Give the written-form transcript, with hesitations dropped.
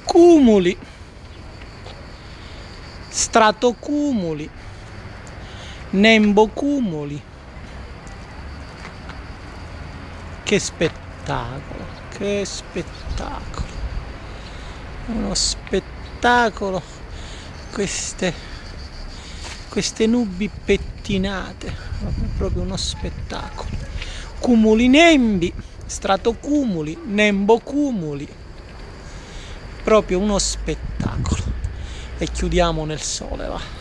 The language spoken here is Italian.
cumuli, stratocumuli, nembocumuli. Che spettacolo, che spettacolo, uno spettacolo, queste nubi pettinate, proprio uno spettacolo. Cumuli nembi, stratocumuli, nembocumuli, proprio uno spettacolo. E chiudiamo nel sole, va.